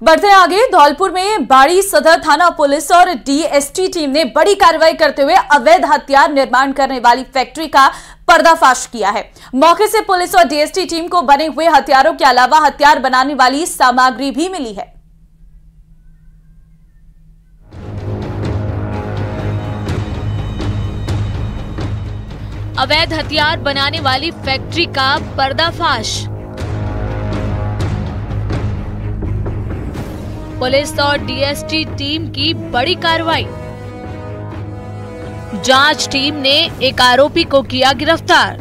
बढ़ते आगे, धौलपुर में बाड़ी सदर थाना पुलिस और डीएसटी टीम ने बड़ी कार्रवाई करते हुए अवैध हथियार निर्माण करने वाली फैक्ट्री का पर्दाफाश किया है। मौके से पुलिस और डीएसटी टीम को बने हुए हथियारों के अलावा हथियार बनाने वाली सामग्री भी मिली है। अवैध हथियार बनाने वाली फैक्ट्री का पर्दाफाश। पुलिस और डीएसटी टीम की बड़ी कार्रवाई। जांच टीम ने एक आरोपी को किया गिरफ्तार।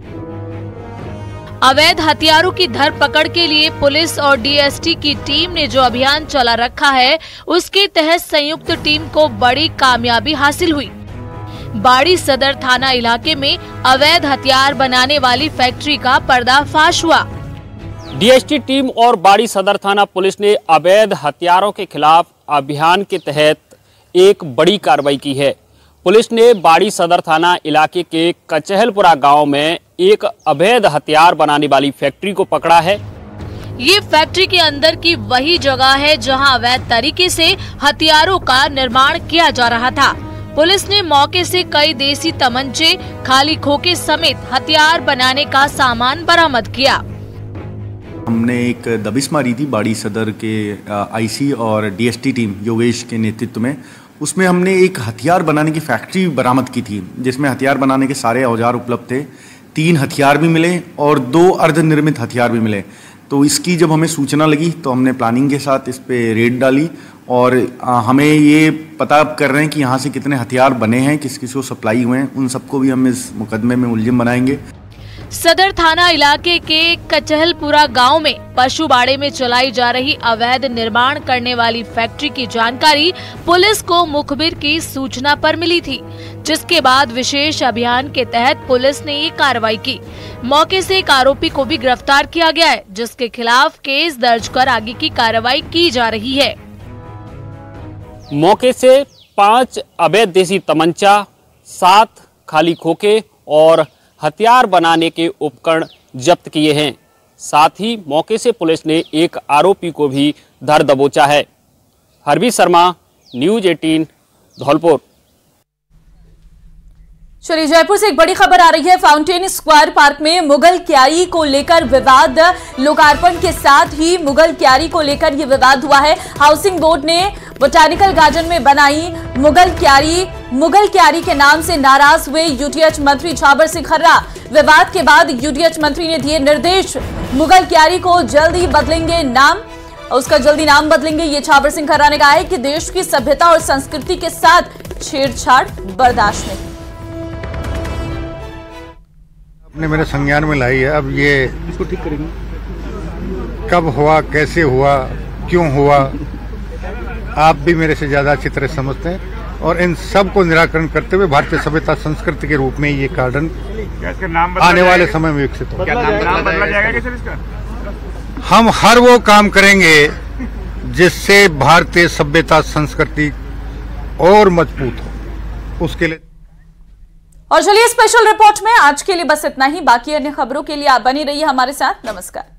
अवैध हथियारों की धरपकड़ के लिए पुलिस और डीएसटी की टीम ने जो अभियान चला रखा है, उसके तहत संयुक्त टीम को बड़ी कामयाबी हासिल हुई। बाड़ी सदर थाना इलाके में अवैध हथियार बनाने वाली फैक्ट्री का पर्दाफाश हुआ। डीएसटी टीम और बाड़ी सदर थाना पुलिस ने अवैध हथियारों के खिलाफ अभियान के तहत एक बड़ी कार्रवाई की है। पुलिस ने बाड़ी सदर थाना इलाके के कचहलपुरा गांव में एक अवैध हथियार बनाने वाली फैक्ट्री को पकड़ा है। ये फैक्ट्री के अंदर की वही जगह है जहां अवैध तरीके से हथियारों का निर्माण किया जा रहा था। पुलिस ने मौके से कई देसी तमंचे, खाली खोखे समेत हथियार बनाने का सामान बरामद किया। हमने एक दबिश मारी थी बाड़ी सदर के आईसी और डीएसटी टीम योगेश के नेतृत्व में। उसमें हमने एक हथियार बनाने की फैक्ट्री बरामद की थी, जिसमें हथियार बनाने के सारे औजार उपलब्ध थे। 3 हथियार भी मिले और 2 अर्धनिर्मित हथियार भी मिले। तो इसकी जब हमें सूचना लगी तो हमने प्लानिंग के साथ इस पे रेड डाली और हमें ये पता कर रहे हैं कि यहाँ से कितने हथियार बने हैं, किस किस को सप्लाई हुए हैं। उन सबको भी हम इस मुकदमे में मुलजिम बनाएंगे। सदर थाना इलाके के कचहलपुरा गांव में पशु बाड़े में चलाई जा रही अवैध निर्माण करने वाली फैक्ट्री की जानकारी पुलिस को मुखबिर की सूचना पर मिली थी, जिसके बाद विशेष अभियान के तहत पुलिस ने ये कार्रवाई की। मौके से एक आरोपी को भी गिरफ्तार किया गया है, जिसके खिलाफ केस दर्ज कर आगे की कार्रवाई की जा रही है। मौके से 5 अवैध देसी तमंचा, 7 खाली खोखे और हथियार बनाने के उपकरण जब्त किए हैं। साथ ही मौके से पुलिस ने एक आरोपी को भी धर दबोचा है। हरवी शर्मा, न्यूज़ 18, धौलपुर। चलिए, जयपुर से एक बड़ी खबर आ रही है। फाउंटेन स्क्वायर पार्क में मुगल क्यारी को लेकर विवाद। लोकार्पण के साथ ही मुगल क्यारी को लेकर यह विवाद हुआ है। हाउसिंग बोर्ड ने बोटानिकल गार्डन में बनाई मुगल क्यारी के नाम से नाराज हुए यूटीएच मंत्री छाबर सिंह खर्रा। विवाद के बाद यूटीएच मंत्री ने दिए निर्देश, मुगल क्यारी को जल्दी बदलेंगे नाम, उसका जल्दी नाम बदलेंगे। ये छाबर सिंह खर्रा ने कहा है कि देश की सभ्यता और संस्कृति के साथ छेड़छाड़ बर्दाश्त नहीं। आपने मेरे संज्ञान में लाई है। अब ये इसको ठीक करेंगे। कब हुआ, कैसे हुआ, क्यों हुआ, आप भी मेरे से ज्यादा अच्छी तरह समझते हैं। और इन सब को निराकरण करते हुए भारतीय सभ्यता संस्कृति के रूप में ये गार्डन आने वाले समय में विकसित हो। हम हर वो काम करेंगे जिससे भारतीय सभ्यता संस्कृति और मजबूत हो, उसके लिए। और चलिए, स्पेशल रिपोर्ट में आज के लिए बस इतना ही। बाकी अन्य खबरों के लिए आप बनी रहिए हमारे साथ। नमस्कार।